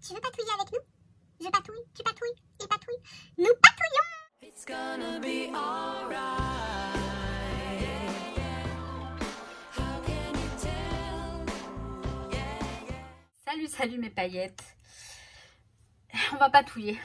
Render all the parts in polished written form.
Tu veux patouiller avec nous? Je patouille, tu patouilles, il patouille. Nous patouillons! It's gonna be alright. How can you tell? Salut mes paillettes. On va patouiller.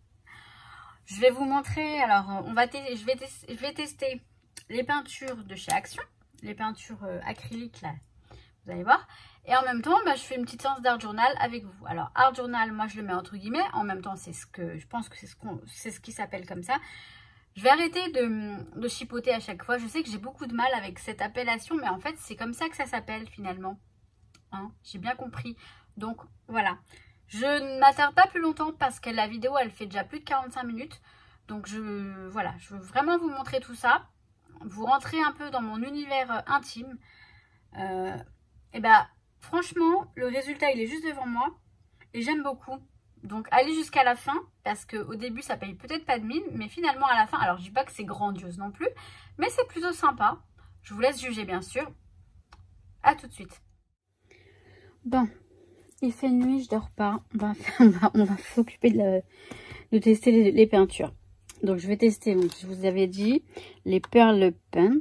Je vais vous montrer, alors je vais tester les peintures de chez Action, les peintures acryliques là, vous allez voir. Et en même temps, je fais une petite séance d'art journal avec vous. Alors art journal, moi je le mets entre guillemets, en même temps c'est ce que je pense que c'est ce qui s'appelle comme ça. Je vais arrêter de chipoter à chaque fois. Je sais que j'ai beaucoup de mal avec cette appellation, mais en fait c'est comme ça que ça s'appelle finalement. Hein, j'ai bien compris. Donc voilà. Je ne m'attarde pas plus longtemps parce que la vidéo elle fait déjà plus de 45 minutes. Donc voilà, je veux vraiment vous montrer tout ça. Vous rentrez un peu dans mon univers intime. Et franchement, le résultat il est juste devant moi. Et j'aime beaucoup. Donc allez jusqu'à la fin. Parce qu'au début ça paye peut-être pas de mine. Mais finalement à la fin, alors je dis pas que c'est grandiose non plus. Mais c'est plutôt sympa. Je vous laisse juger bien sûr. À tout de suite. Bon. Il fait nuit, je dors pas. On va s'occuper de tester les peintures. Donc je vais tester, donc, je vous avais dit, les Pearl Paint.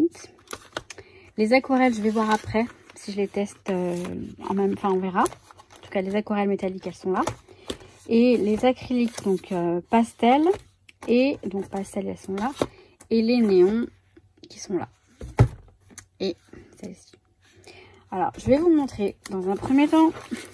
Les aquarelles, je vais voir après si je les teste en même temps, on verra. En tout cas, les aquarelles métalliques, elles sont là. Et les acryliques, donc pastel. Et donc pastel, elles sont là. Et les néons qui sont là. Et celle-ci. Alors, je vais vous montrer dans un premier temps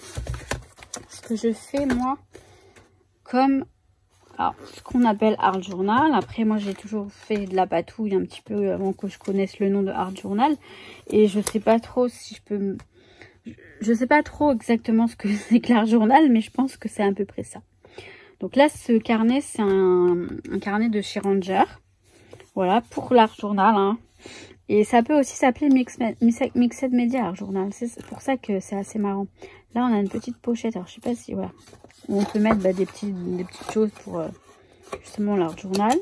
ce que je fais moi comme ce qu'on appelle art journal. Après, moi, j'ai toujours fait de la patouille un petit peu avant que je connaisse le nom de art journal. Et je sais pas trop si je peux... Je sais pas trop exactement ce que c'est que l'art journal, mais je pense que c'est à peu près ça. Donc là, ce carnet, c'est un carnet de chez Ranger. Voilà, pour l'art journal, hein. Et ça peut aussi s'appeler Mixed Media Art Journal. C'est pour ça que c'est assez marrant. Là, on a une petite pochette. Alors, je sais pas si... Voilà. Où on peut mettre des petites choses pour justement l'art journal.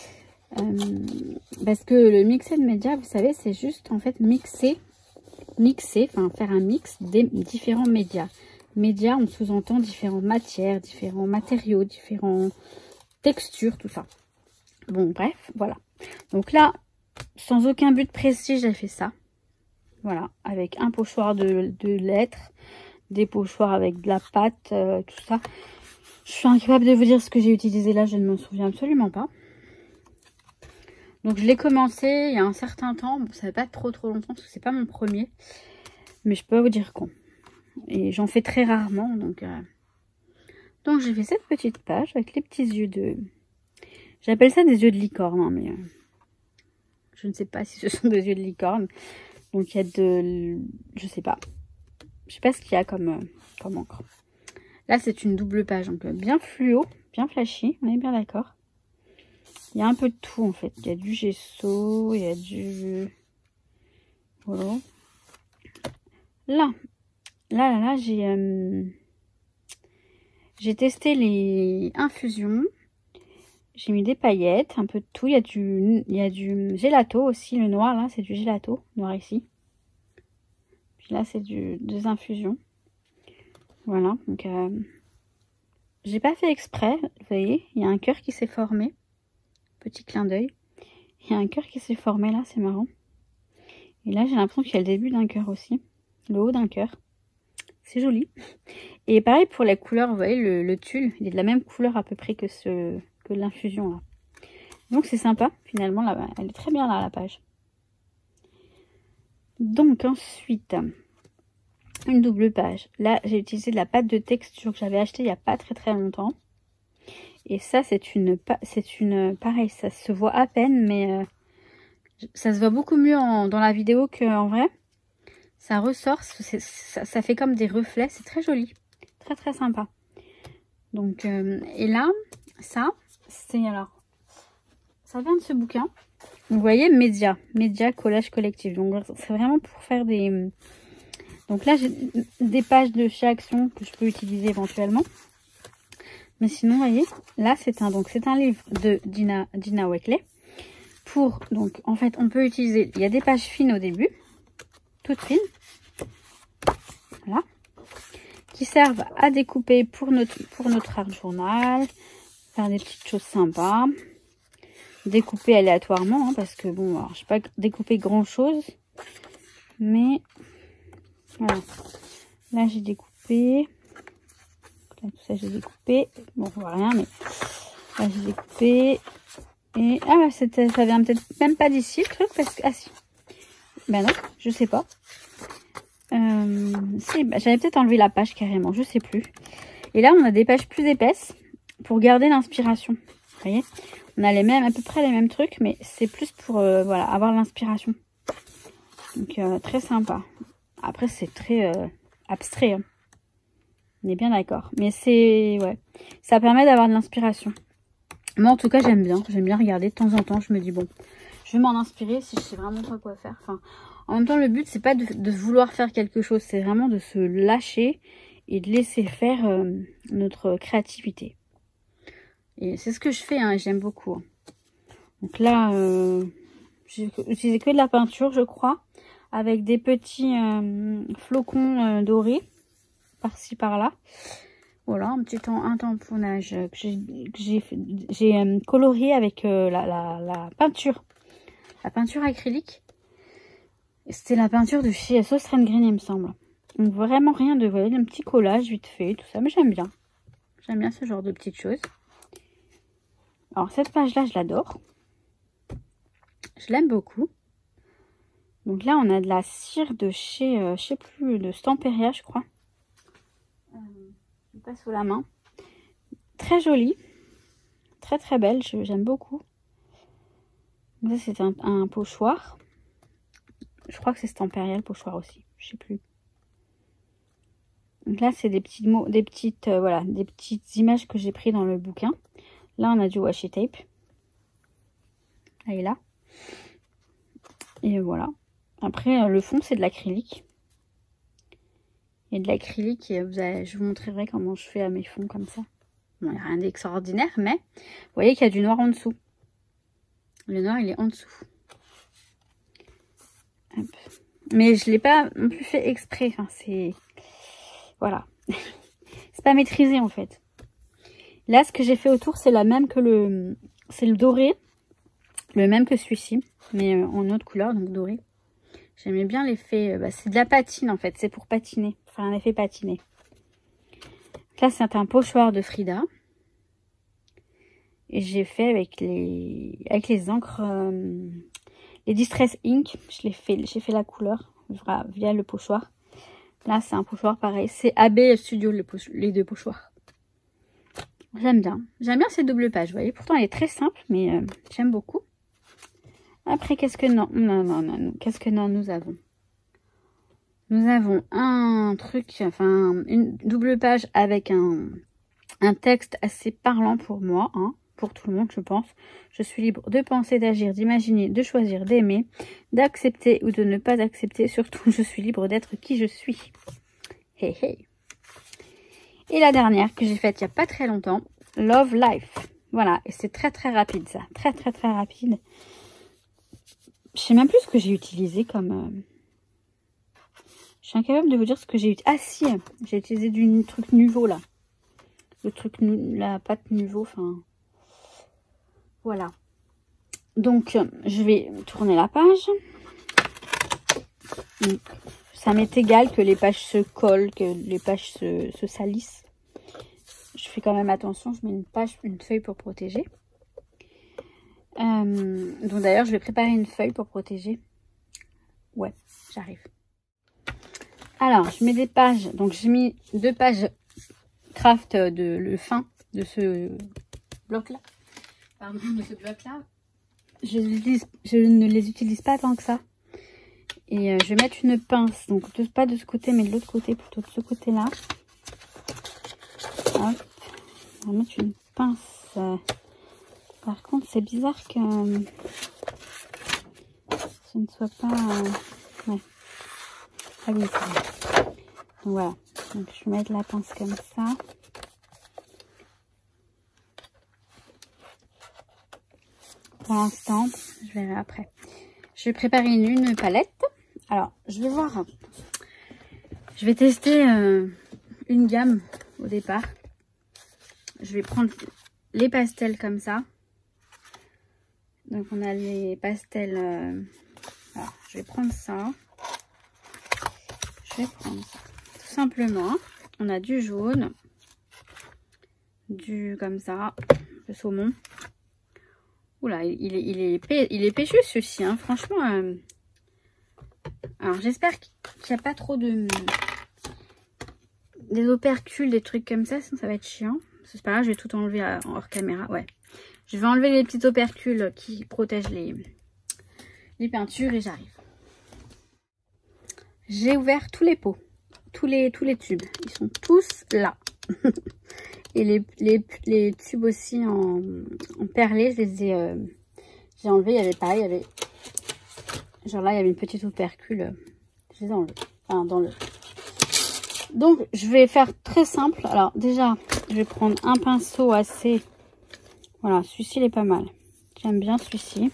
Parce que le Mixed Media, vous savez, c'est juste en fait mixer, enfin faire un mix des différents médias. Médias, on sous-entend différentes matières, différents matériaux, différentes textures, tout ça. Bon, bref, voilà. Donc là... Sans aucun but précis, j'ai fait ça. Voilà, avec un pochoir de lettres, des pochoirs avec de la pâte, tout ça. Je suis incapable de vous dire ce que j'ai utilisé là, je ne m'en souviens absolument pas. Donc je l'ai commencé il y a un certain temps. Bon, ça fait pas trop longtemps parce que c'est pas mon premier. Mais je peux pas vous dire quand. Et j'en fais très rarement. Donc j'ai fait cette petite page avec les petits yeux de... J'appelle ça des yeux de licorne, hein, mais... Je ne sais pas si ce sont des yeux de licorne. Donc il y a de... Je sais pas. Je sais pas ce qu'il y a comme encre. Là c'est une double page. Donc bien fluo, bien flashy. On est bien d'accord. Il y a un peu de tout en fait. Il y a du gesso, il y a du... Voilà. Là j'ai testé les infusions. J'ai mis des paillettes, un peu de tout. Il y a du gelato aussi. Le noir, là, c'est du gelato. Noir ici. Puis là, c'est des infusions. Voilà. Donc, j'ai pas fait exprès. Vous voyez, il y a un cœur qui s'est formé. Petit clin d'œil. Il y a un cœur qui s'est formé là. C'est marrant. Et là, j'ai l'impression qu'il y a le début d'un cœur aussi. Le haut d'un cœur. C'est joli. Et pareil pour la couleur. Vous voyez, le tulle. Il est de la même couleur à peu près que l'infusion là. Donc c'est sympa finalement, là, elle est très bien là la page. Donc ensuite une double page. Là j'ai utilisé de la pâte de texture que j'avais acheté il n'y a pas très longtemps. Et ça c'est une pareil, ça se voit à peine mais ça se voit beaucoup mieux dans la vidéo qu'en vrai. Ça ressort, ça fait comme des reflets, c'est très joli, très sympa. Donc et là ça c'est alors, ça vient de ce bouquin. Vous voyez, média collage collectif. Donc c'est vraiment pour faire des... Donc là j'ai des pages de chez Action que je peux utiliser éventuellement. Mais sinon, vous voyez, là c'est un livre de Dina Wakley. Donc en fait on peut utiliser, il y a des pages fines au début, toutes fines. Voilà. qui servent à découper pour notre art journal, faire des petites choses sympas, découper aléatoirement, hein, parce que bon, alors, je sais pas découper grand chose, mais voilà. Là j'ai découpé, là, tout ça j'ai découpé, bon on voit rien, mais là j'ai découpé, et ah bah, ça vient peut-être même pas d'ici le truc, parce que ah si, ben non, je sais pas. Si, bah, j'avais peut-être enlevé la page carrément, je sais plus. Et là on a des pages plus épaisses pour garder l'inspiration. Vous voyez, on a les mêmes, à peu près les mêmes trucs, mais c'est plus pour voilà, avoir l'inspiration. Donc très sympa. Après c'est très abstrait, hein. On est bien d'accord. Mais c'est ouais, ça permet d'avoir de l'inspiration. Moi en tout cas j'aime bien regarder de temps en temps. Je me dis bon, je vais m'en inspirer si je sais vraiment pas quoi faire. Enfin, en même temps le but c'est pas de vouloir faire quelque chose, c'est vraiment de se lâcher et de laisser faire notre créativité. Et c'est ce que je fais, hein, et j'aime beaucoup. Hein. Donc là, j'ai utilisé que de la peinture, je crois, avec des petits flocons dorés, par-ci, par-là. Voilà, un petit tamponnage que j'ai colorié avec la peinture. La peinture acrylique. C'était la peinture de chez Sauce Green, il me semble. Donc vraiment rien de... Vous voyez, un petit collage vite fait, tout ça. Mais j'aime bien. J'aime bien ce genre de petites choses. Alors cette page-là, je l'adore. Je l'aime beaucoup. Donc là, on a de la cire de chez, je sais plus, de Stamperia, je crois. Je passe sous la main. Très jolie. Très très belle, j'aime beaucoup. Ça, c'est un pochoir. Je crois que c'est Stamperia, le pochoir aussi. Je sais plus. Donc là, c'est des petits mots, des petites, voilà, des petites images que j'ai prises dans le bouquin. Là, on a du washi tape. Elle est là. Et voilà. Après, le fond, c'est de l'acrylique. Il y a de l'acrylique et je vous montrerai comment je fais à mes fonds comme ça. Bon, il n'y a rien d'extraordinaire, mais vous voyez qu'il y a du noir en dessous. Le noir, il est en dessous. Hop. Mais je ne l'ai pas non plus fait exprès. Enfin, c'est... Voilà. C'est pas maîtrisé, en fait. Là, ce que j'ai fait autour, c'est la même que le... C'est le doré. Le même que celui-ci, mais en autre couleur, donc doré. J'aimais bien l'effet... c'est de la patine, en fait. C'est pour patiner. Faire un effet patiné. Là, c'est un pochoir de Frida. Et j'ai fait avec les encres... les Distress Ink. J'ai fait la couleur via le pochoir. Là, c'est un pochoir pareil. C'est AB Studio, les deux pochoirs. J'aime bien. J'aime bien ces doubles pages, vous voyez. Pourtant, elle est très simple, mais j'aime beaucoup. Après, qu'est-ce que qu'est-ce que nous avons? Nous avons un truc, enfin, une double page avec un texte assez parlant pour moi, hein, pour tout le monde, je pense. Je suis libre de penser, d'agir, d'imaginer, de choisir, d'aimer, d'accepter ou de ne pas accepter. Surtout, je suis libre d'être qui je suis. Hey, hey. Et la dernière que j'ai faite il n'y a pas très longtemps, Love Life. Voilà, et c'est très très rapide ça. Très très très rapide. Je sais même plus ce que j'ai utilisé comme... Je suis incapable de vous dire ce que j'ai utilisé. Ah si, j'ai utilisé du truc Nuvo là. Le truc, la pâte Nuvo, enfin... Voilà. Donc, je vais tourner la page. Ça m'est égal que les pages se collent, que les pages se salissent. Je fais quand même attention, je mets une feuille pour protéger. Donc d'ailleurs, je vais préparer une feuille pour protéger. Ouais, j'arrive. Alors, je mets des pages. Donc, j'ai mis 2 pages craft de le fin de ce bloc-là. Pardon, de ce bloc-là. Je ne les utilise pas tant que ça. Et je vais mettre une pince. Donc, pas de ce côté, mais de l'autre côté, plutôt de ce côté-là. Hop. On va mettre une pince. Par contre, c'est bizarre que ce ne soit pas... ouais. Ah oui, c'est vrai. Donc voilà. Donc je vais mettre la pince comme ça. Pour l'instant, je verrai après. Je vais préparer une palette. Alors, je vais voir. Je vais tester une gamme au départ. Je vais prendre les pastels comme ça. Donc on a les pastels. Alors, je vais prendre ça. Je vais prendre ça. Tout simplement, on a du jaune, du comme ça, le saumon. Oula, il est péchu ceci, hein, franchement. Alors j'espère qu'il n'y a pas trop de des opercules, des trucs comme ça, sinon ça va être chiant. C'est pas grave, je vais tout enlever hors caméra. Ouais, je vais enlever les petits opercules qui protègent les peintures et j'arrive. J'ai ouvert tous les pots, tous les tubes, ils sont tous là. Et les tubes aussi en perlé, je les ai j'ai enlevé. Il y avait pareil, il y avait genre là il y avait une petite opercule, je les ai enlevés, enfin dans le. Donc je vais faire très simple. Alors déjà je vais prendre un pinceau assez, voilà, celui-ci il est pas mal, j'aime bien celui-ci.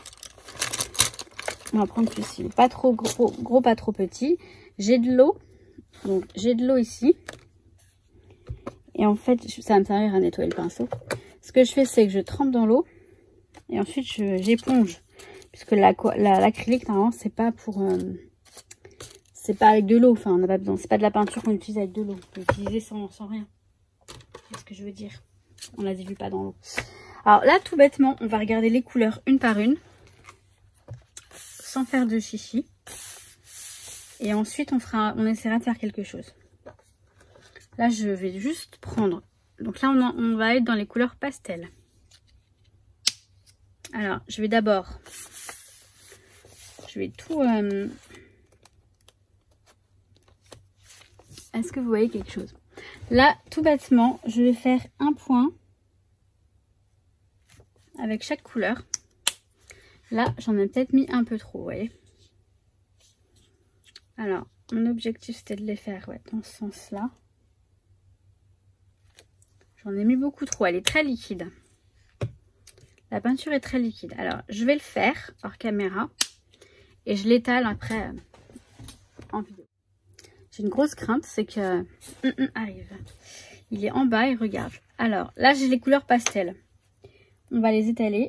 On va prendre celui-ci, pas trop gros, pas trop petit. J'ai de l'eau, donc j'ai de l'eau ici. Et en fait, ça va me servir à nettoyer le pinceau. Ce que je fais, c'est que je trempe dans l'eau. Et ensuite, j'éponge. Puisque l'acrylique, normalement, c'est pas pour... c'est pas avec de l'eau. Enfin, on n'a pas besoin. C'est pas de la peinture qu'on utilise avec de l'eau. On peut l'utiliser sans rien. C'est ce que je veux dire. On la dilue pas dans l'eau. Alors là, tout bêtement, on va regarder les couleurs une par une. Sans faire de chichi. Et ensuite, on essaiera de faire quelque chose. Là, je vais juste prendre... Donc là, on va être dans les couleurs pastel. Alors, je vais d'abord... Je vais tout... Est-ce que vous voyez quelque chose? Là, tout bêtement, je vais faire un point avec chaque couleur. Là, j'en ai peut-être mis un peu trop, vous voyez. Alors, mon objectif, c'était de les faire dans ce sens-là. J'en ai mis beaucoup trop, elle est très liquide. La peinture est très liquide. Alors, je vais le faire hors caméra et je l'étale après en vidéo. J'ai une grosse crainte, c'est que... arrive. Il est en bas et regarde. Alors, là, j'ai les couleurs pastel. On va les étaler.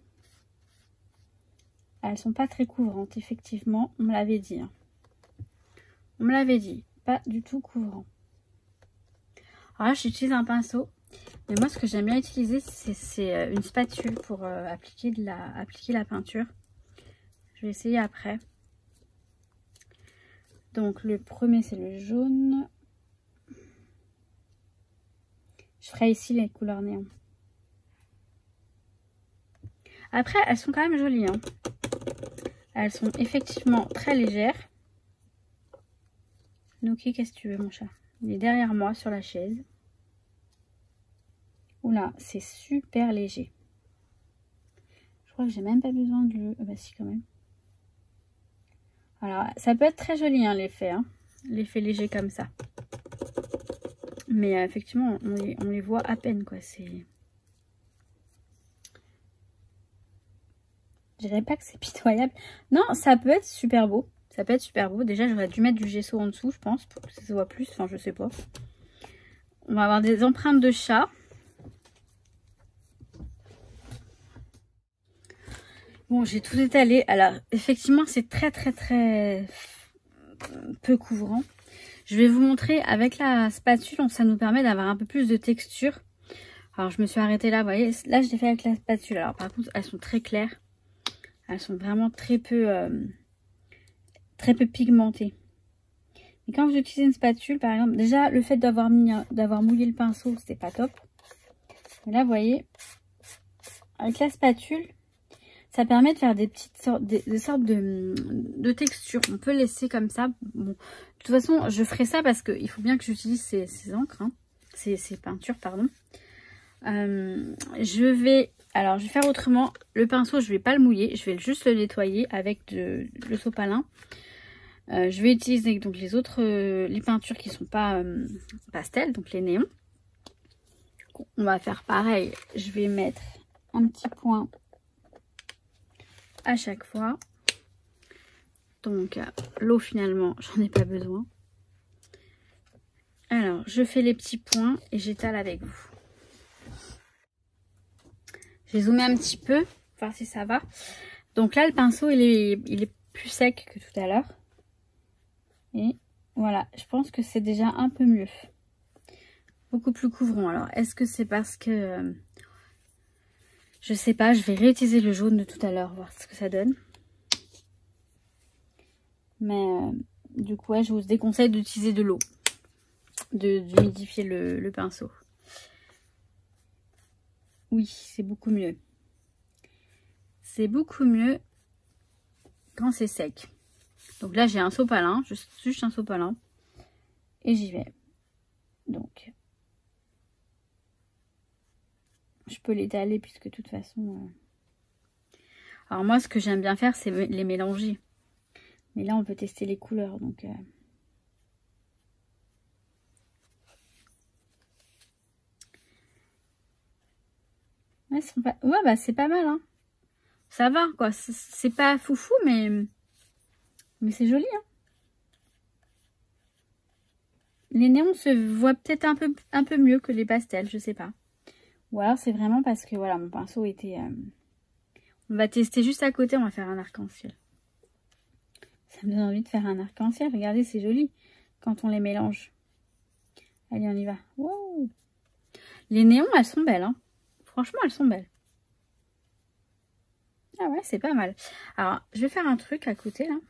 Elles sont pas très couvrantes, effectivement. On me l'avait dit. Hein. On me l'avait dit. Pas du tout couvrant. Alors là, j'utilise un pinceau. Mais moi, ce que j'aime bien utiliser, c'est une spatule pour appliquer la peinture. Je vais essayer après. Donc, le premier, c'est le jaune. Je ferai ici les couleurs néon. Après, elles sont quand même jolies. Hein. Elles sont effectivement très légères. Noki, qu'est-ce que tu veux, mon chat? Il est derrière moi sur la chaise. Oula, c'est super léger. Je crois que j'ai même pas besoin de le... bah si, quand même. Alors, ça peut être très joli, hein, l'effet. Hein, l'effet léger comme ça. Mais effectivement, on les voit à peine, quoi. C'est... Je dirais pas que c'est pitoyable. Non, ça peut être super beau. Ça peut être super beau. Déjà, j'aurais dû mettre du gesso en dessous, je pense, pour que ça se voit plus. Enfin, je sais pas. On va avoir des empreintes de chat. Bon, j'ai tout étalé. Alors, effectivement, c'est très peu couvrant. Je vais vous montrer avec la spatule. Ça nous permet d'avoir un peu plus de texture. Alors, je me suis arrêtée là. Vous voyez, là, je l'ai fait avec la spatule. Alors, par contre, elles sont très claires. Elles sont vraiment très peu pigmentées. Et quand vous utilisez une spatule, par exemple, déjà, le fait d'avoir mouillé le pinceau, c'est pas top. Mais là, vous voyez, avec la spatule, ça permet de faire des petites sortes, des sortes de textures. On peut laisser comme ça. Bon, de toute façon, je ferai ça parce qu'il faut bien que j'utilise ces encres, hein, ces peintures, pardon. Je vais faire autrement. Le pinceau, je vais pas le mouiller, je vais juste le nettoyer avec le sopalin. Je vais utiliser donc les peintures qui sont pas pastel, donc les néons. On va faire pareil. Je vais mettre un petit point à chaque fois. Donc l'eau, finalement, j'en ai pas besoin. Alors, je fais les petits points et j'étale avec vous. J'ai zoomé un petit peu, voir si ça va. Donc là, le pinceau, il est plus sec que tout à l'heure. Et voilà, je pense que c'est déjà un peu mieux. Beaucoup plus couvrant. Alors, est-ce que c'est parce que... je sais pas, je vais réutiliser le jaune de tout à l'heure, voir ce que ça donne. Mais du coup, ouais, je vous déconseille d'utiliser de l'eau. D'humidifier le pinceau. Oui, c'est beaucoup mieux. C'est beaucoup mieux quand c'est sec. Donc là, j'ai un sopalin, juste un sopalin. Et j'y vais. Donc, je peux l'étaler puisque de toute façon... Alors moi, ce que j'aime bien faire, c'est les mélanger. Mais là, on peut tester les couleurs. Donc, ouais, ouais, bah c'est pas mal, hein. Ça va, quoi. C'est pas foufou, mais c'est joli, hein. Les néons se voient peut-être un peu mieux que les pastels, je sais pas. Ou alors c'est vraiment parce que voilà, mon pinceau était... On va tester juste à côté, on va faire un arc-en-ciel. Ça me donne envie de faire un arc-en-ciel. Regardez, c'est joli quand on les mélange. Allez, on y va. Wow. Les néons, elles sont belles, hein. Franchement, elles sont belles. Ah ouais, c'est pas mal. Alors, je vais faire un truc à côté, là.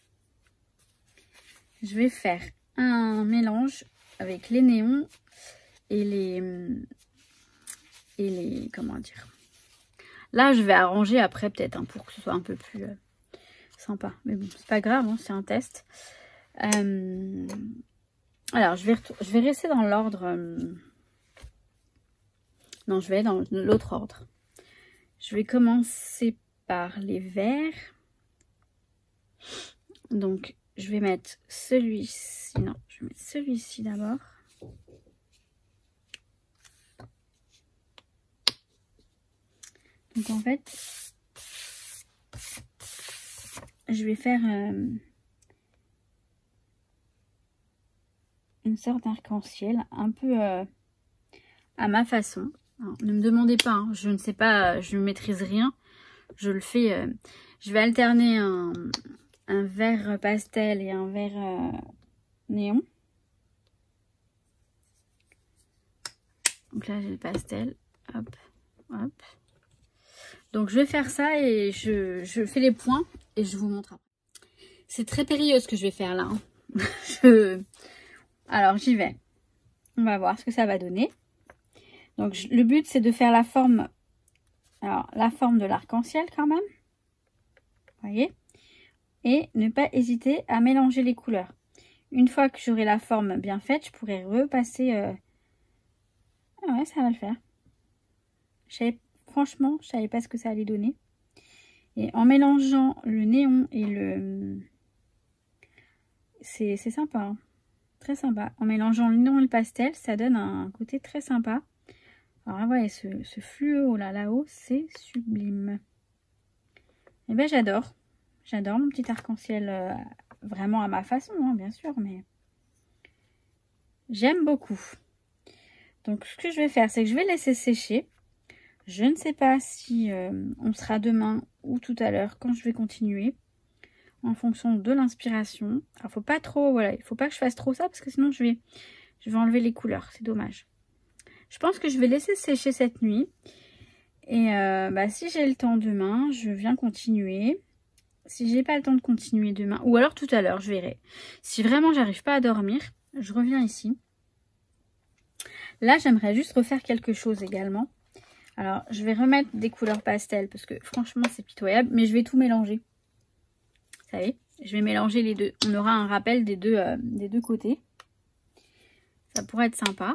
Je vais faire un mélange avec les néons et les comment dire. Là, je vais arranger après, peut-être, hein, pour que ce soit un peu plus sympa. Mais bon, c'est pas grave, hein, c'est un test. Alors, je vais rester dans l'ordre... non, je vais aller dans l'autre ordre. Je vais commencer par les verts. Donc, je vais mettre celui-ci. Non, je vais mettre celui-ci d'abord. Donc, en fait, je vais faire une sorte d'arc-en-ciel un peu à ma façon. Alors, ne me demandez pas, hein, je ne sais pas, je ne maîtrise rien. Je le fais, je vais alterner un vert pastel et un vert néon. Donc là, j'ai le pastel. Hop, hop. Donc, je vais faire ça et je fais les points et je vous montre après. C'est très périlleux ce que je vais faire là. Hein. Alors, j'y vais. On va voir ce que ça va donner. Donc, le but, c'est de faire la forme... Alors, la forme de l'arc-en-ciel quand même. Vous voyez? Et ne pas hésiter à mélanger les couleurs. Une fois que j'aurai la forme bien faite, je pourrai repasser... Ah ouais, ça va le faire. Franchement, je ne savais pas ce que ça allait donner. Et en mélangeant le néon et le... C'est sympa, hein. Très sympa. En mélangeant le néon et le pastel, ça donne un côté très sympa. Alors là, voyez, ce fluo là-haut, c'est sublime. Et ben j'adore. J'adore mon petit arc-en-ciel vraiment à ma façon, hein, bien sûr, mais j'aime beaucoup. Donc ce que je vais faire, c'est que je vais laisser sécher. Je ne sais pas si on sera demain ou tout à l'heure quand je vais continuer. En fonction de l'inspiration. Alors faut pas trop, voilà, il faut pas que je fasse trop ça parce que sinon je vais enlever les couleurs, c'est dommage. Je pense que je vais laisser sécher cette nuit. Et si j'ai le temps demain, je viens continuer. Si j'ai pas le temps de continuer demain, ou alors tout à l'heure, je verrai. Si vraiment j'arrive pas à dormir, je reviens ici. Là, j'aimerais juste refaire quelque chose également. Alors, je vais remettre des couleurs pastel parce que franchement, c'est pitoyable. Mais je vais tout mélanger. Vous savez, je vais mélanger les deux. On aura un rappel des deux côtés. Ça pourrait être sympa.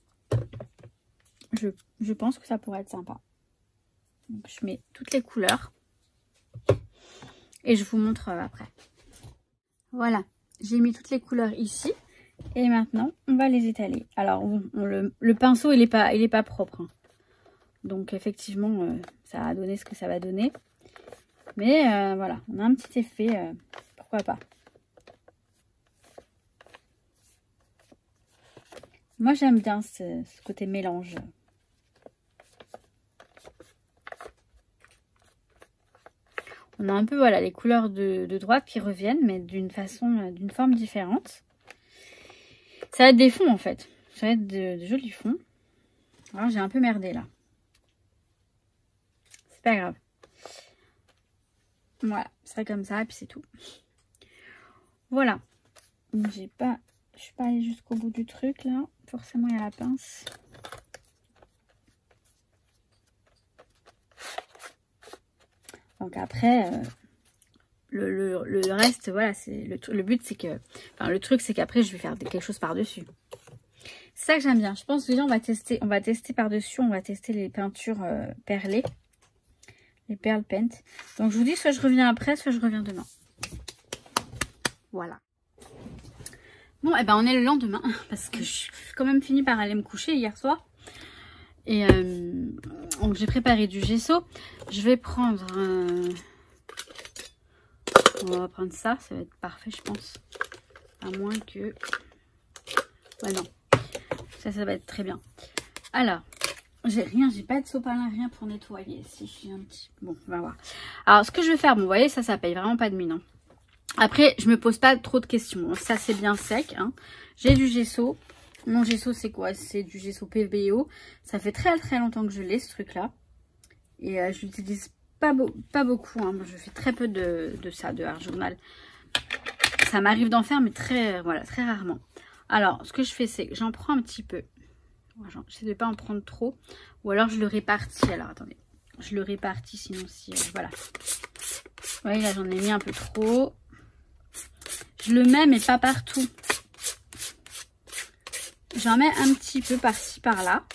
Je pense que ça pourrait être sympa. Donc, je mets toutes les couleurs. Et je vous montre après. Voilà, j'ai mis toutes les couleurs ici. Et maintenant, on va les étaler. Alors, le pinceau, il est pas propre. Hein. Donc, effectivement, ça va donner ce que ça va donner. Mais voilà, on a un petit effet, pourquoi pas. Moi, j'aime bien ce côté mélange. On a un peu, voilà, les couleurs de droite qui reviennent, mais d'une forme différente. Ça va être des fonds, en fait. Ça va être de jolis fonds. Alors, j'ai un peu merdé, là. C'est pas grave. Voilà, c'est comme ça, et puis c'est tout. Voilà. Je suis pas allée jusqu'au bout du truc, là. Forcément, il y a la pince. Donc après, le reste, voilà, c'est le but, c'est que, enfin, le truc, c'est qu'après, je vais faire quelque chose par-dessus. C'est ça que j'aime bien. Je pense que déjà, on va tester par-dessus, on va tester les peintures perlées, les perles paint. Donc, je vous dis, soit je reviens après, soit je reviens demain. Voilà. Bon, et ben, on est le lendemain, parce que je suis quand même fini par aller me coucher hier soir. Et donc j'ai préparé du gesso. Je vais prendre on va prendre ça va être parfait, je pense. À moins que... Ouais, non. Ça va être très bien. Alors, j'ai pas de sopalin, rien pour nettoyer. Si je suis un petit... Bon, on va voir. Alors, ce que je vais faire, bon, vous voyez, ça paye vraiment pas de mine. Hein. Après, je me pose pas trop de questions. Ça, c'est bien sec. Hein. J'ai du gesso. Mon gesso, c'est quoi? C'est du gesso PVO. Ça fait très longtemps que je l'ai, ce truc-là. Et je l'utilise pas beaucoup. Hein. Je fais très peu de ça, de art journal. Ça m'arrive d'en faire, mais très rarement. Alors, ce que je fais, c'est que j'en prends un petit peu. J'essaie de ne pas en prendre trop. Ou alors, je le répartis. Alors, attendez. Je le répartis, sinon, si... voilà. Vous voyez, là, j'en ai mis un peu trop. Je le mets, mais pas partout. J'en mets un petit peu par-ci, par-là.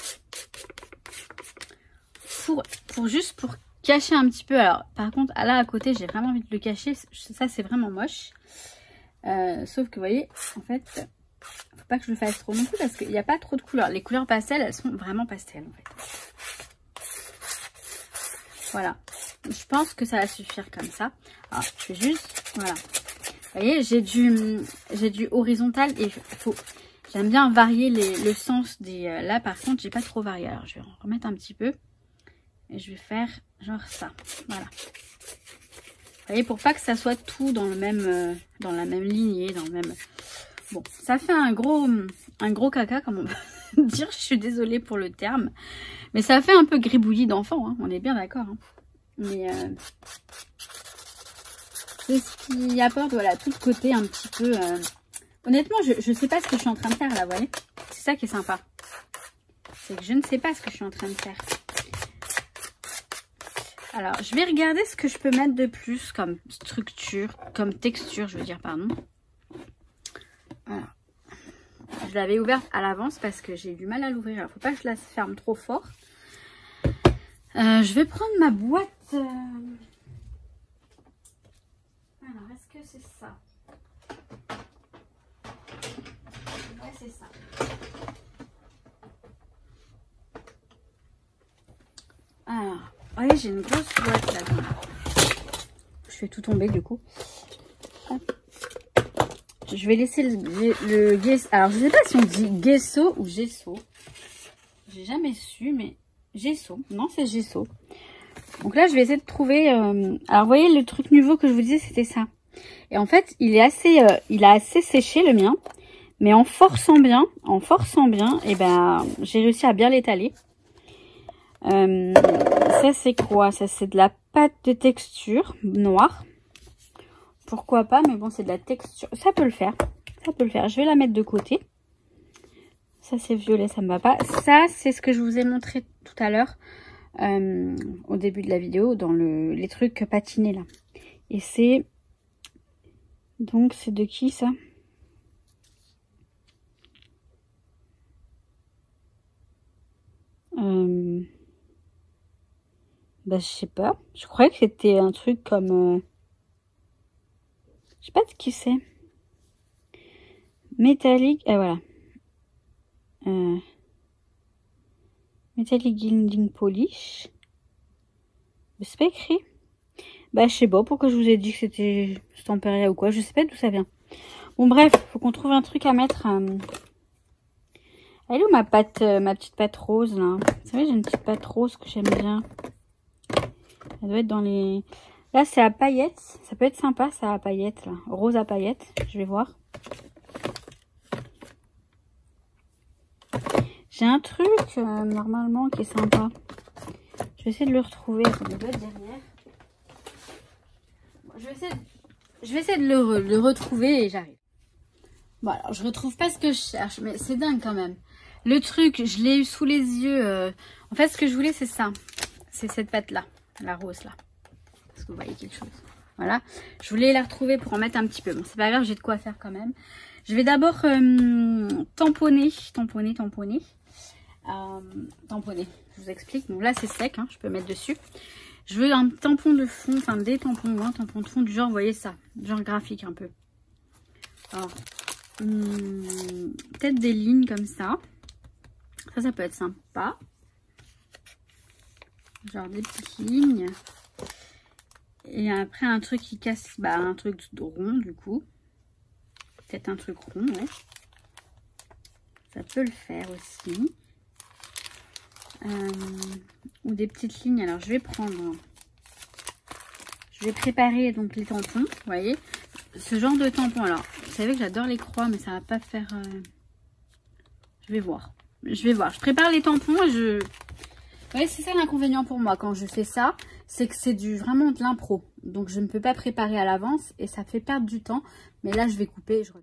Juste pour cacher un petit peu. Alors, par contre, là, à côté, j'ai vraiment envie de le cacher. Ça, c'est vraiment moche. Sauf que, vous voyez, en fait, faut pas que je le fasse trop non plus parce qu'il n'y a pas trop de couleurs. Les couleurs pastel, elles sont vraiment pastel, en fait. Voilà. Je pense que ça va suffire comme ça. Alors, je vais juste... Voilà. Vous voyez, j'ai du horizontal et j'aime bien varier le sens des... Là, par contre, j'ai pas trop varié. Alors, je vais en remettre un petit peu. Et je vais faire genre ça. Voilà. Vous voyez, pour pas que ça soit tout dans la même lignée, dans le même... Bon, ça fait un gros caca, comme on peut dire. Je suis désolée pour le terme. Mais ça fait un peu gribouillis d'enfant, hein. On est bien d'accord. Hein. Mais c'est ce qui apporte, voilà, tout le côté un petit peu... Honnêtement, je sais pas ce que je suis en train de faire là, vous voyez. C'est ça qui est sympa. C'est que je ne sais pas ce que je suis en train de faire. Alors, je vais regarder ce que je peux mettre de plus comme structure, comme texture, je veux dire, pardon. Voilà. Je l'avais ouverte à l'avance parce que j'ai eu du mal à l'ouvrir. Alors, faut pas que je la ferme trop fort. Je vais prendre ma boîte. Alors, est-ce que c'est ça? Ouais, c'est ça. Alors, vous voyez, j'ai une grosse boîte là-dedans. Je fais tout tomber du coup. Hop. Je vais laisser le gesso. Alors, je ne sais pas si on dit gesso ou gesso. J'ai jamais su, mais gesso. Non, c'est gesso. Donc là, je vais essayer de trouver... Alors, vous voyez, le truc nouveau que je vous disais, c'était ça. Et en fait, il a assez séché, le mien. Mais en forçant bien, et ben, j'ai réussi à bien l'étaler. Ça, c'est quoi? Ça, c'est de la pâte de texture noire. Pourquoi pas, mais bon, c'est de la texture. Ça peut le faire. Ça peut le faire. Je vais la mettre de côté. Ça, c'est violet, ça me va pas. Ça, c'est ce que je vous ai montré tout à l'heure. Au début de la vidéo, dans les trucs patinés, là. Et c'est... Donc, c'est de qui, ça? Bah, je sais pas. Je croyais que c'était un truc comme... Je sais pas de qui c'est. Métallique. Ah, voilà. Metallic Gilding Polish. C'est pas écrit. Bah, je sais pas pourquoi je vous ai dit que c'était Stamperia ou quoi. Je sais pas d'où ça vient. Bon, bref, faut qu'on trouve un truc à mettre Elle est où ma pâte, ma petite pâte rose là? Vous savez, j'ai une petite pâte rose que j'aime bien. Elle doit être dans les... Là, c'est à paillettes. Ça peut être sympa, ça, à paillettes, là. Rose à paillettes. Je vais voir. J'ai un truc, normalement, qui est sympa. Je vais essayer de le retrouver. Attendez, il doit être derrière. Bon, je vais essayer de le retrouver et j'arrive. Bon, alors, je retrouve pas ce que je cherche, mais c'est dingue quand même. Le truc, je l'ai eu sous les yeux. En fait, ce que je voulais, c'est ça. C'est cette pâte-là. La rose, là. Est-ce que vous voyez quelque chose? Voilà. Je voulais la retrouver pour en mettre un petit peu. Bon, c'est pas grave, j'ai de quoi faire quand même. Je vais d'abord tamponner. Tamponner. Je vous explique. Donc là, c'est sec. Hein, je peux mettre dessus. Je veux un tampon de fond. Enfin, des tampons. Un tampon de fond du genre, vous voyez ça. Genre graphique un peu. Alors, peut-être des lignes comme ça. Ça peut être sympa. Genre des petites lignes. Et après un truc qui casse, bah un truc rond du coup. Peut-être un truc rond, ouais. Ça peut le faire aussi. Ou des petites lignes. Alors je vais préparer donc les tampons, vous voyez. Ce genre de tampon. Alors, vous savez que j'adore les croix, mais ça va pas faire... Je vais voir. Je prépare les tampons et vous voyez, c'est ça l'inconvénient pour moi quand je fais ça, c'est que c'est vraiment de l'impro. Donc je ne peux pas préparer à l'avance et ça fait perdre du temps. Mais là, je vais couper et je reviens.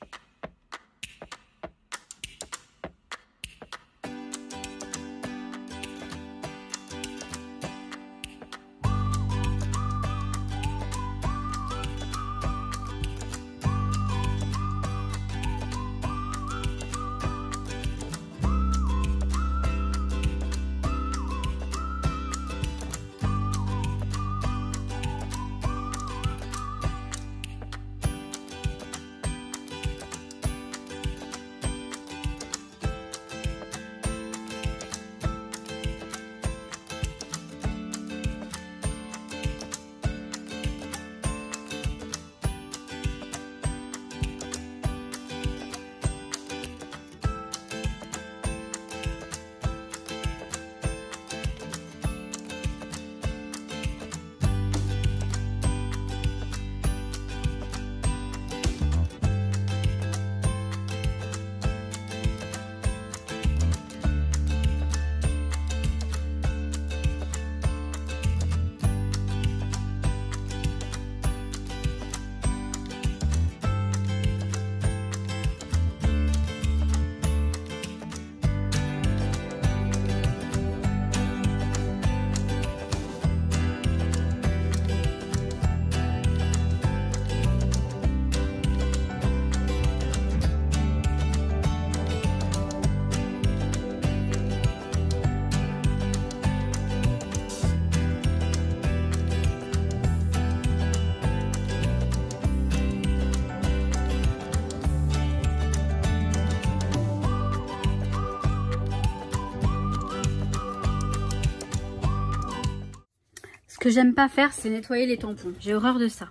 Ce que j'aime pas faire, c'est nettoyer les tampons. J'ai horreur de ça.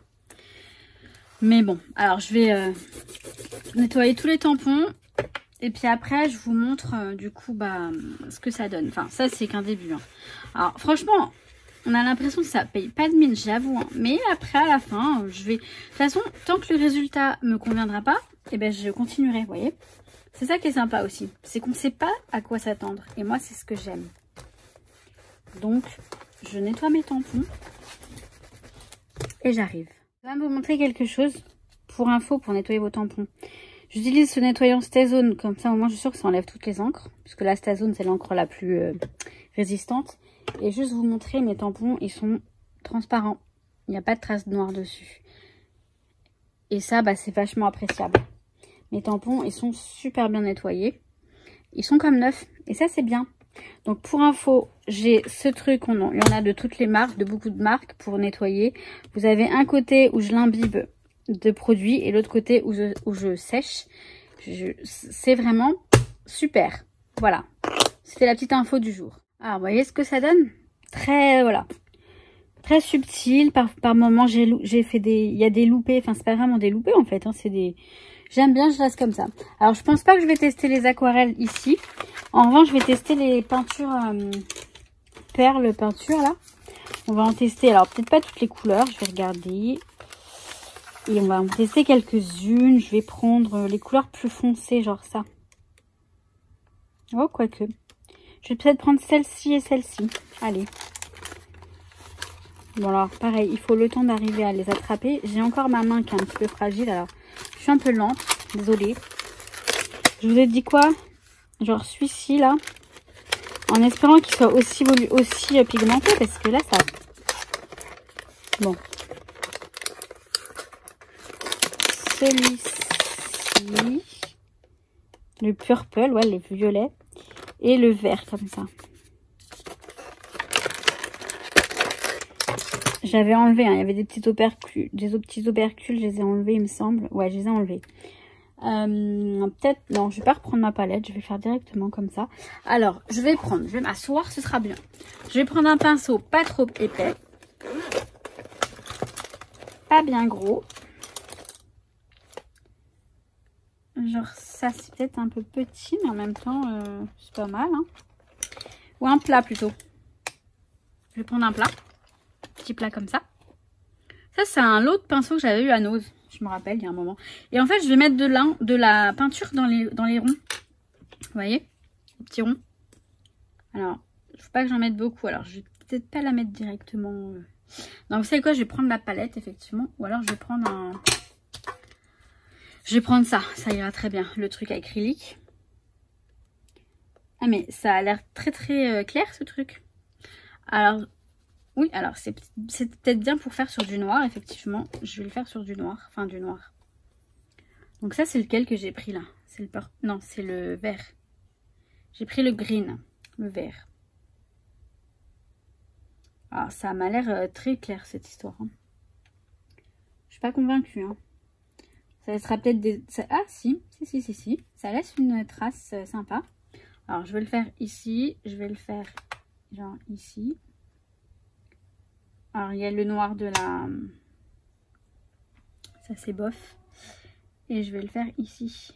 Mais bon, alors je vais nettoyer tous les tampons. Et puis après, je vous montre du coup bah, ce que ça donne. Enfin, ça, c'est qu'un début. Hein. Alors franchement, on a l'impression que ça paye pas de mine, j'avoue. Hein. Mais après, à la fin, je vais... De toute façon, tant que le résultat me conviendra pas, eh ben, je continuerai, vous voyez. C'est ça qui est sympa aussi. C'est qu'on ne sait pas à quoi s'attendre. Et moi, c'est ce que j'aime. Donc... je nettoie mes tampons et j'arrive. Je vais vous montrer quelque chose pour info pour nettoyer vos tampons. J'utilise ce nettoyant Stazone, comme ça au moins je suis sûre que ça enlève toutes les encres. Puisque la Stazone c'est l'encre la plus résistante. Et juste vous montrer, mes tampons ils sont transparents. Il n'y a pas de traces noires dessus. Et ça bah, c'est vachement appréciable. Mes tampons ils sont super bien nettoyés. Ils sont comme neufs et ça c'est bien. Donc pour info, j'ai ce truc, il y en a de toutes les marques, de beaucoup de marques pour nettoyer. Vous avez un côté où je l'imbibe de produits et l'autre côté où je sèche. C'est vraiment super. Voilà, c'était la petite info du jour. Alors vous voyez ce que ça donne? Très, voilà, très subtil. Par moment j'ai fait des, il y a des loupés, enfin c'est pas vraiment des loupés en fait, hein, c'est des... J'aime bien, je laisse comme ça. Alors, je pense pas que je vais tester les aquarelles ici. En revanche, je vais tester les peintures perles peinture là. On va en tester, alors peut-être pas toutes les couleurs, je vais regarder. Et on va en tester quelques-unes. Je vais prendre les couleurs plus foncées, genre ça. Oh, quoique. Je vais peut-être prendre celle-ci et celle-ci. Allez. Bon, alors, pareil, il faut le temps d'arriver à les attraper. J'ai encore ma main qui est un petit peu fragile, alors je suis un peu lente. Désolée. Je vous ai dit quoi? Genre celui-ci, là. En espérant qu'il soit aussi pigmenté, parce que là, ça... Bon. Celui-ci. Le purple, ouais, le violet. Et le vert, comme ça. J'avais enlevé, hein, il y avait des petits opercules, je les ai enlevés, il me semble. Ouais, je les ai enlevés. Peut-être, non, je vais pas reprendre ma palette, je vais faire directement comme ça. Alors, je vais m'asseoir, ce sera bien. Je vais prendre un pinceau pas trop épais. Pas bien gros. Genre ça, c'est peut-être un peu petit, mais en même temps, c'est pas mal. Hein. Ou un plat plutôt. Je vais prendre un plat. Petit plat comme ça. Ça, c'est un lot de pinceaux que j'avais eu à Nose. Je me rappelle, il y a un moment. Et en fait, je vais mettre de la peinture dans les ronds. Vous voyez? Les petits ronds. Alors, il ne faut pas que j'en mette beaucoup. Alors, je vais peut-être pas la mettre directement. Donc, vous savez quoi? Je vais prendre la palette, effectivement. Ou alors, je vais prendre un... Je vais prendre ça. Ça ira très bien. Le truc acrylique. Ah, mais ça a l'air très, très clair, ce truc. Alors... Oui, alors c'est peut-être bien pour faire sur du noir, effectivement. Je vais le faire sur du noir, enfin du noir. Donc ça, c'est lequel que j'ai pris là? C'est le non, c'est le vert. J'ai pris le green, le vert. Alors ça m'a l'air très clair cette histoire. Hein. Je suis pas convaincue. Hein. Ça laissera peut-être des... Ah si. Ça laisse une trace sympa. Alors je vais le faire ici, je vais le faire genre ici. Alors, il y a le noir de la... Ça, c'est bof. Et je vais le faire ici.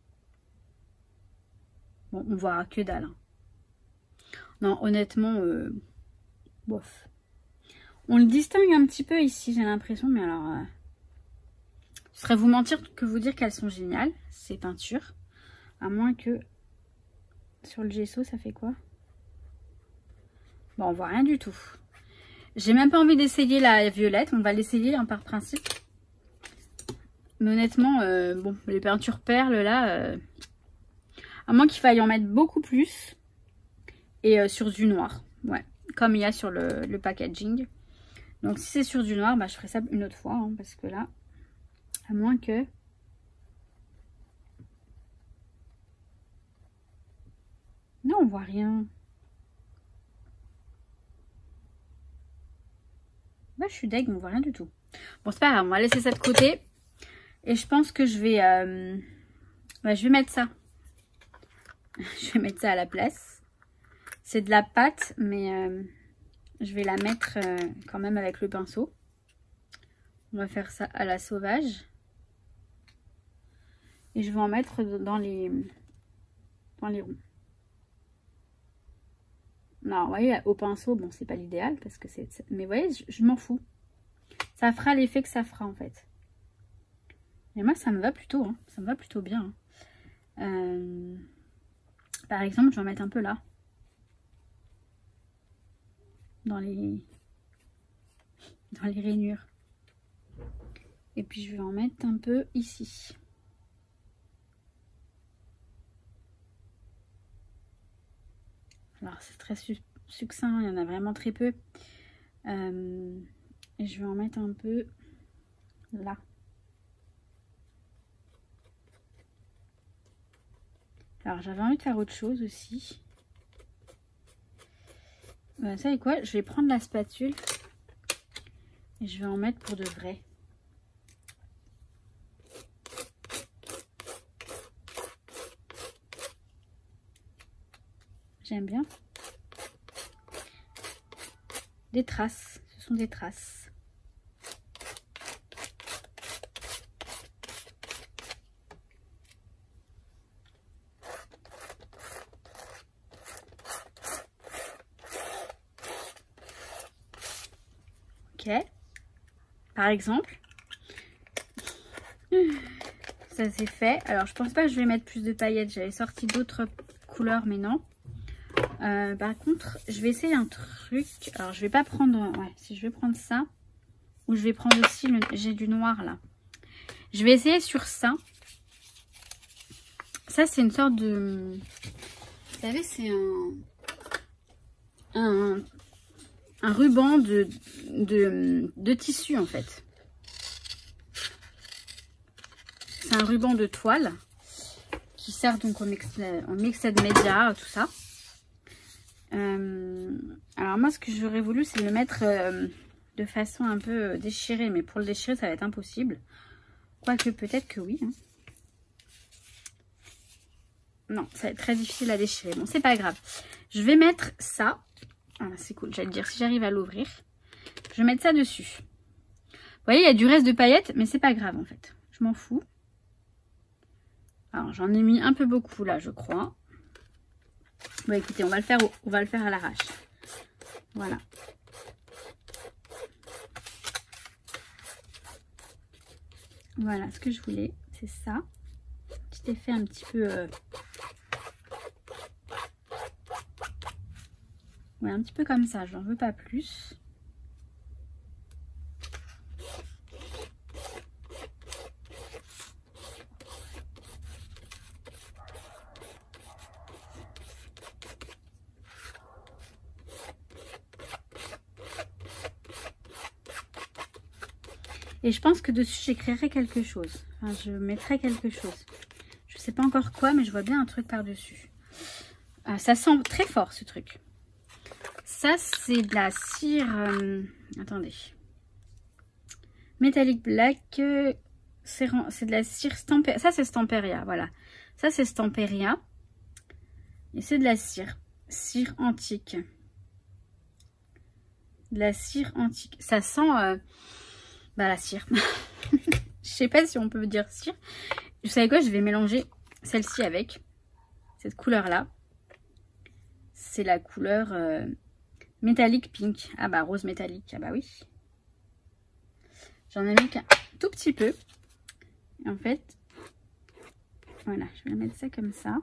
Bon, on voit que dalle. Hein. Non, honnêtement, bof. On le distingue un petit peu ici, j'ai l'impression. Mais alors, ce serait vous mentir que vous dire qu'elles sont géniales, ces peintures. À moins que... Sur le gesso, ça fait quoi? Bon, on voit rien du tout. J'ai même pas envie d'essayer la violette. On va l'essayer hein, par principe. Mais honnêtement, bon, les peintures perles là, à moins qu'il faille en mettre beaucoup plus. Et sur du noir. Ouais, comme il y a sur le packaging. Donc si c'est sur du noir, bah, je ferai ça une autre fois. Hein, parce que là, à moins que... Non, on voit rien. Bah, je suis deg, mais on voit rien du tout. Bon, c'est pas grave, on va laisser ça de côté. Et je pense que je vais mettre ça. Je vais mettre ça à la place. C'est de la pâte, mais je vais la mettre quand même avec le pinceau. On va faire ça à la sauvage. Et je vais en mettre dans les ronds. Non, vous voyez, au pinceau, bon, c'est pas l'idéal parce que c'est... Mais vous voyez, je m'en fous. Ça fera l'effet que ça fera, en fait. Et moi, ça me va plutôt, hein. Ça me va plutôt bien. Hein. Par exemple, je vais en mettre un peu là. Dans les rainures. Et puis, je vais en mettre un peu ici. Alors, c'est très succinct, il y en a vraiment très peu. Et je vais en mettre un peu là. Alors, j'avais envie de faire autre chose aussi. Vous savez quoi? Je vais prendre la spatule et je vais en mettre pour de vrai. J'aime bien. Des traces. Ce sont des traces. Ok. Par exemple. Ça c'est fait. Alors je pense pas que je vais mettre plus de paillettes. J'avais sorti d'autres couleurs mais non. Par contre je vais essayer un truc. Alors je vais pas prendre... Ouais, si je vais prendre ça. Ou je vais prendre aussi... J'ai du noir là. Je vais essayer sur ça. Ça c'est une sorte de... Vous savez c'est un ruban de tissu en fait. C'est un ruban de toile qui sert donc en mixed media, tout ça. Alors moi ce que j'aurais voulu c'est le mettre de façon un peu déchirée, mais pour le déchirer ça va être impossible. Quoique peut-être que oui. Hein. Non, ça va être très difficile à déchirer. Bon, c'est pas grave. Je vais mettre ça. Ah, c'est cool, j'allais dire si j'arrive à l'ouvrir. Je vais mettre ça dessus. Vous voyez, il y a du reste de paillettes, mais c'est pas grave en fait. Je m'en fous. Alors, j'en ai mis un peu beaucoup là, je crois. Bon, écoutez, on va le faire à l'arrache. Voilà. Voilà ce que je voulais, c'est ça. Petit effet un petit peu... Ouais, un petit peu comme ça, je n'en veux pas plus. Et je pense que dessus, j'écrirai quelque chose. Enfin, je mettrai quelque chose. Je sais pas encore quoi, mais je vois bien un truc par-dessus. Ça sent très fort, ce truc. Ça, c'est de la cire... attendez. Metallic Black. C'est de la cire Stamperia. Ça, c'est Stamperia, voilà. Ça, c'est Stamperia. Et c'est de la cire. Cire antique. De la cire antique. Ça sent... bah la cire. Je sais pas si on peut dire cire. Vous savez quoi, je vais mélanger celle-ci avec cette couleur là. C'est la couleur métallique pink. Ah bah rose métallique. Ah bah oui. J'en ai mis qu'un tout petit peu. Et en fait, voilà, je vais mettre ça comme ça.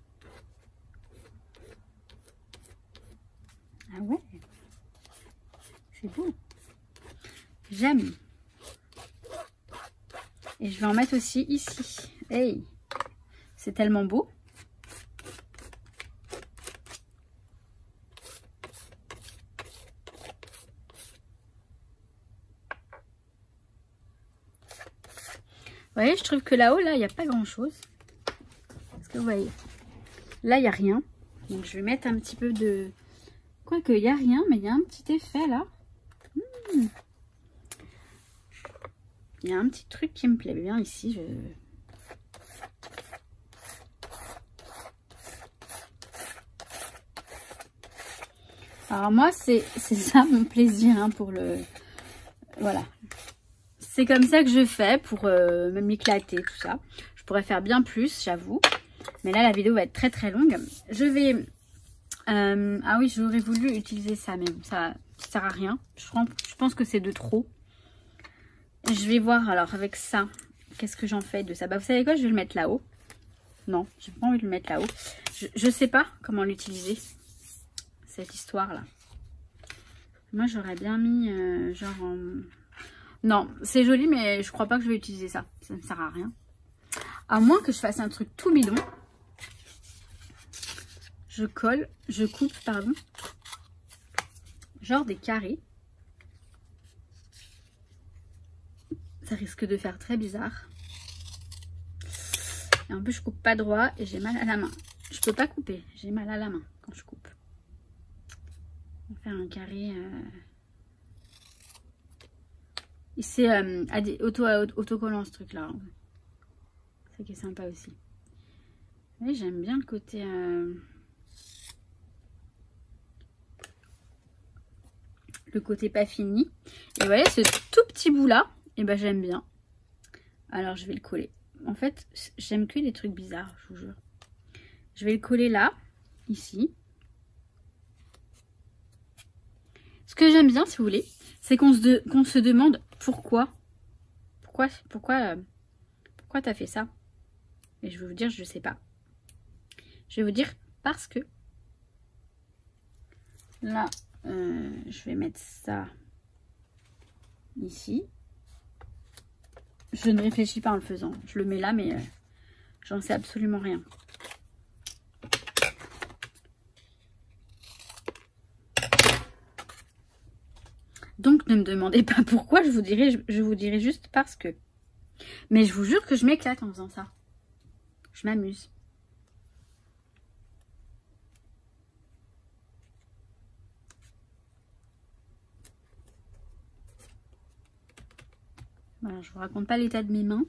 Ah ouais. C'est beau. J'aime. Et je vais en mettre aussi ici. Hey, c'est tellement beau. Vous voyez, je trouve que là-haut, là, il n'y a pas grand-chose. Est-ce que vous voyez? Là, il n'y a rien. Donc, je vais mettre un petit peu de... Quoique, il n'y a rien, mais il y a un petit effet, là. Il y a un petit truc qui me plaît bien ici. Alors moi, c'est ça mon plaisir hein, pour le... Voilà. C'est comme ça que je fais pour m'éclater, tout ça. Je pourrais faire bien plus, j'avoue. Mais là, la vidéo va être très très longue. Je vais... ah oui, j'aurais voulu utiliser ça, mais bon, ça sert à rien. Je pense que c'est de trop. Je vais voir alors avec ça, qu'est-ce que j'en fais de ça. Bah vous savez quoi, je vais le mettre là-haut. Non, j'ai pas envie de le mettre là-haut. Je sais pas comment l'utiliser, cette histoire-là. Moi j'aurais bien mis genre... Non, c'est joli mais je crois pas que je vais utiliser ça. Ça ne sert à rien. À moins que je fasse un truc tout bidon. Je coupe, pardon. Genre des carrés. Ça risque de faire très bizarre. Et en plus, je coupe pas droit et j'ai mal à la main. Je peux pas couper. J'ai mal à la main quand je coupe. On va faire un carré. C'est autocollant ce truc-là. C'est qui est sympa aussi. Oui, j'aime bien le côté... le côté pas fini. Et voilà, ce tout petit bout-là. Et ben j'aime bien. Alors je vais le coller. En fait, j'aime que les trucs bizarres, je vous jure. Je vais le coller là, ici. Ce que j'aime bien, si vous voulez, c'est qu'on se demande pourquoi t'as fait ça. Et je vais vous dire, je sais pas. Je vais vous dire parce que là, je vais mettre ça ici. Je ne réfléchis pas en le faisant. Je le mets là, mais j'en sais absolument rien. Donc ne me demandez pas pourquoi, je vous dirai juste parce que. Mais je vous jure que je m'éclate en faisant ça. Je m'amuse. Voilà, je vous raconte pas l'état de mes mains.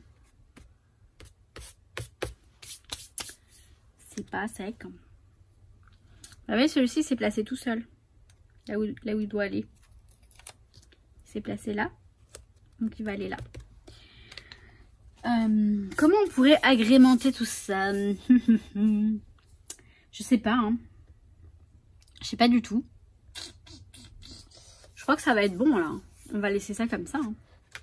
C'est pas sec. Vous voyez, celui-ci s'est placé tout seul. Là où il doit aller. Il s'est placé là. Donc il va aller là. Comment on pourrait agrémenter tout ça? Je sais pas. Hein. Je sais pas du tout. Je crois que ça va être bon là. On va laisser ça comme ça. Hein.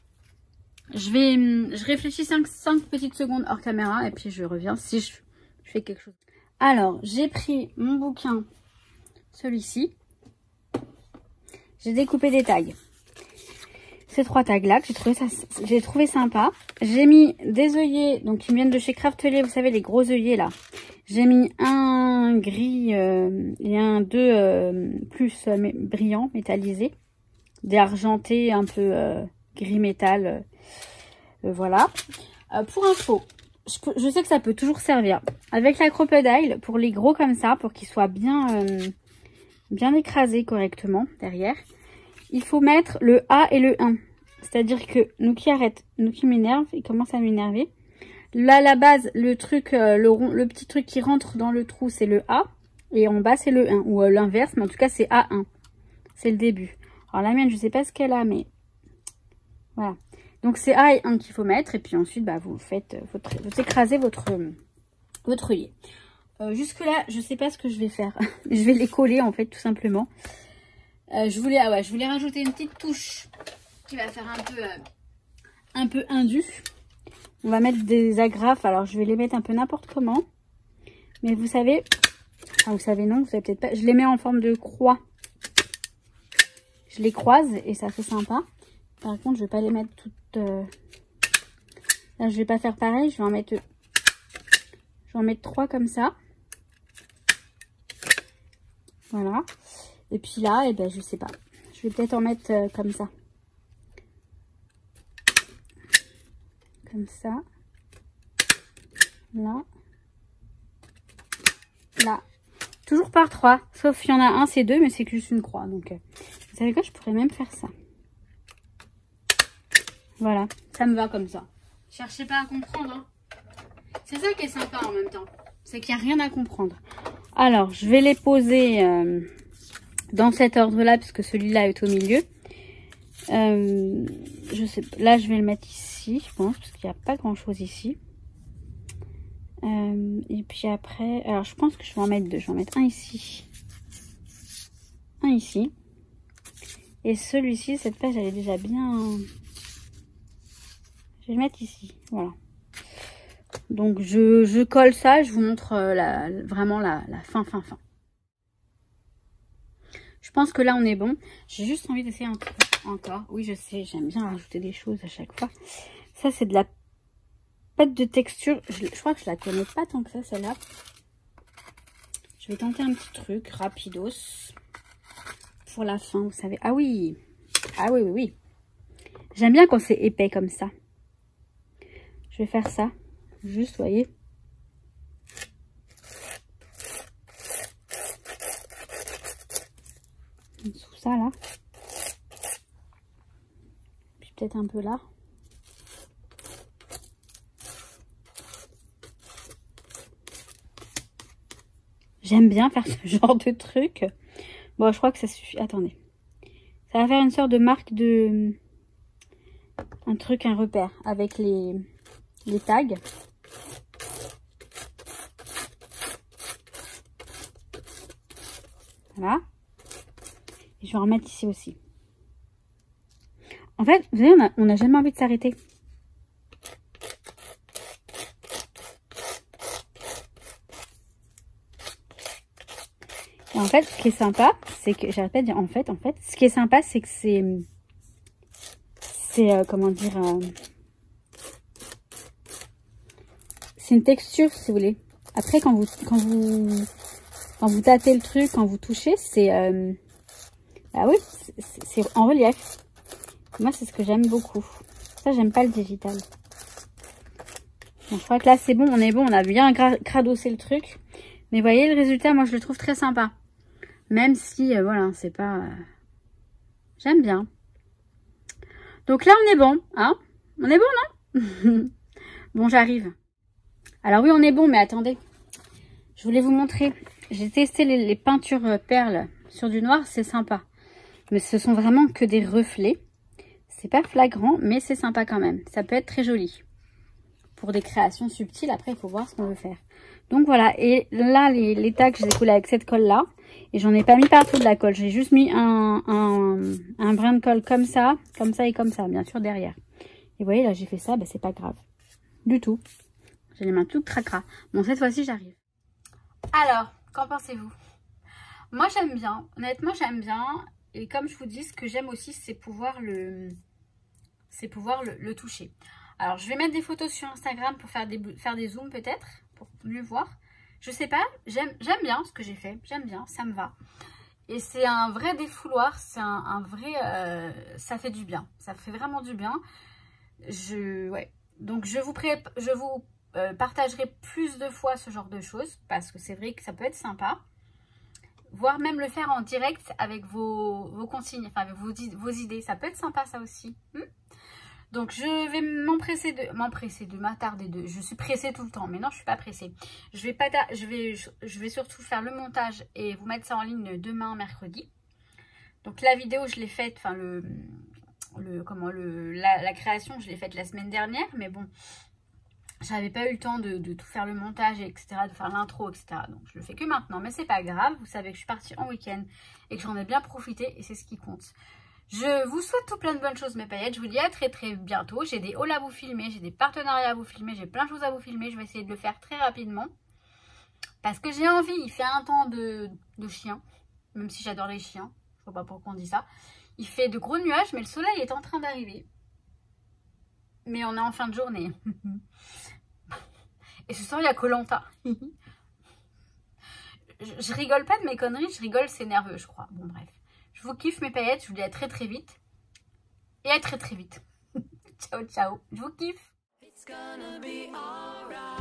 Je réfléchis 5 petites secondes hors caméra et puis je reviens si je fais quelque chose. Alors, j'ai pris mon bouquin, celui-ci. J'ai découpé des tags. Ces 3 tags là, j'ai trouvé sympa. J'ai mis des œillets, donc ils viennent de chez Craftelier, vous savez, les gros œillets là. J'ai mis un gris et deux plus brillants, métallisés. Des argentés un peu gris métal. Voilà. Pour info, je sais que ça peut toujours servir. Avec la crocodile, pour les gros comme ça, pour qu'ils soient bien écrasés correctement derrière, il faut mettre le A et le 1. C'est-à-dire que nous qui m'énerve, il commence à m'énerver. Là, la base, le truc, le petit truc qui rentre dans le trou, c'est le A. Et en bas, c'est le 1. Ou l'inverse, mais en tout cas, c'est A1. C'est le début. Alors la mienne, je sais pas ce qu'elle a, mais voilà. Donc c'est A et 1 qu'il faut mettre. Et puis ensuite, bah, vous faites vous écrasez votre œillet. Jusque là, je sais pas ce que je vais faire. Je vais les coller en fait, tout simplement. Je voulais rajouter une petite touche qui va faire un peu indu. On va mettre des agrafes. Alors je vais les mettre un peu n'importe comment. Mais vous savez, enfin, vous savez non, vous savez peut-être pas. Je les mets en forme de croix. Je les croise et ça fait sympa. Par contre, je vais pas les mettre toutes. Là, je vais pas faire pareil. Je vais en mettre 3 comme ça. Voilà. Et puis là, eh ben, je sais pas. Je vais peut-être en mettre comme ça. Comme ça. Là. Là. Toujours par 3. Sauf qu'il y en a un, c'est 2, mais c'est juste une croix. Donc, vous savez quoi, je pourrais même faire ça. Voilà. Ça me va comme ça. Cherchez pas à comprendre. Hein. C'est ça qui est sympa en même temps. C'est qu'il n'y a rien à comprendre. Alors, je vais les poser dans cet ordre-là, puisque celui-là est au milieu. Je sais pas. Là, je vais le mettre ici, je pense, parce qu'il n'y a pas grand-chose ici. Et puis après, alors je pense que je vais en mettre 2. Je vais en mettre un ici. Un ici. Et celui-ci, cette page, elle est déjà bien... Je vais le mettre ici. Voilà. Donc, je colle ça. Je vous montre vraiment la fin. Je pense que là, on est bon. J'ai juste envie d'essayer un truc encore. Oui, je sais, j'aime bien rajouter des choses à chaque fois. Ça, c'est de la pâte de texture. Je crois que je la connais pas tant que ça, celle-là. Je vais tenter un petit truc rapidos pour la fin, vous savez. Ah oui. Ah oui, oui, oui. J'aime bien quand c'est épais comme ça. Je vais faire ça. Juste, vous voyez. Sous ça, là. Puis peut-être un peu là. J'aime bien faire ce genre de truc. Bon, je crois que ça suffit. Attendez. Ça va faire une sorte de marque de... Un truc, un repère avec les tags. Voilà. Et je vais en remettre ici aussi. En fait, vous savez, on n'a jamais envie de s'arrêter. Et en fait, ce qui est sympa, c'est que, j'arrête pas de dire en fait, ce qui est sympa, c'est que comment dire, c'est une texture, si vous voulez. Après, quand vous tâtez le truc, quand vous touchez, c'est, ah oui, c'est en relief. Moi, c'est ce que j'aime beaucoup. Ça, j'aime pas le digital. Bon, je crois que là, c'est bon, on est bon, on a bien cradossé le truc. Mais vous voyez, le résultat, moi, je le trouve très sympa. Même si, voilà, c'est pas... J'aime bien. Donc là, on est bon, hein? On est bon, non? Bon, j'arrive. Alors oui, on est bon, mais attendez. Je voulais vous montrer. J'ai testé les peintures perles sur du noir, c'est sympa. Mais ce sont vraiment que des reflets. C'est pas flagrant, mais c'est sympa quand même. Ça peut être très joli. Pour des créations subtiles, après, il faut voir ce qu'on veut faire. Donc voilà, et là, les tags, je les ai collés avec cette colle-là. Et j'en ai pas mis partout de la colle. J'ai juste mis un brin de colle comme ça et comme ça, bien sûr, derrière. Et vous voyez, là, j'ai fait ça, ben, c'est pas grave. Du tout. J'ai les mains toutes cracra. Bon, cette fois-ci, j'arrive. Alors, qu'en pensez-vous? Moi, j'aime bien. Honnêtement, j'aime bien. Et comme je vous dis, ce que j'aime aussi, c'est pouvoir le toucher. Alors, je vais mettre des photos sur Instagram pour faire des zooms peut-être, pour mieux voir. Je sais pas, j'aime bien ce que j'ai fait. J'aime bien, ça me va. Et c'est un vrai défouloir, c'est un vrai... ça fait du bien. Ça fait vraiment du bien. Ouais. Donc, je vous partagerai plus de fois ce genre de choses, parce que c'est vrai que ça peut être sympa. Voire même le faire en direct avec vos consignes, enfin avec vos idées. Ça peut être sympa ça aussi. Donc je vais m'attarder de... Je suis pressée tout le temps, mais non, je suis pas pressée. Je vais surtout faire le montage et vous mettre ça en ligne demain, mercredi. Donc la vidéo, je l'ai faite, enfin la création, je l'ai faite la semaine dernière, mais bon, j'avais pas eu le temps de tout faire le montage, etc., de faire l'intro, etc. Donc je le fais que maintenant, mais c'est pas grave. Vous savez que je suis partie en week-end et que j'en ai bien profité et c'est ce qui compte. Je vous souhaite tout plein de bonnes choses, mes paillettes. Je vous dis à très très bientôt. J'ai des hauls à vous filmer, j'ai des partenariats à vous filmer, j'ai plein de choses à vous filmer. Je vais essayer de le faire très rapidement parce que j'ai envie. Il fait un temps de chien, même si j'adore les chiens. Je vois pas pourquoi on dit ça. Il fait de gros nuages, mais le soleil est en train d'arriver. Mais on est en fin de journée. Et ce soir, il y a Koh-Lanta. Je rigole pas de mes conneries, je rigole, c'est nerveux, je crois. Bon, bref. Je vous kiffe, mes paillettes. Je vous dis à très très vite. Et à très très vite. Ciao, ciao. Je vous kiffe.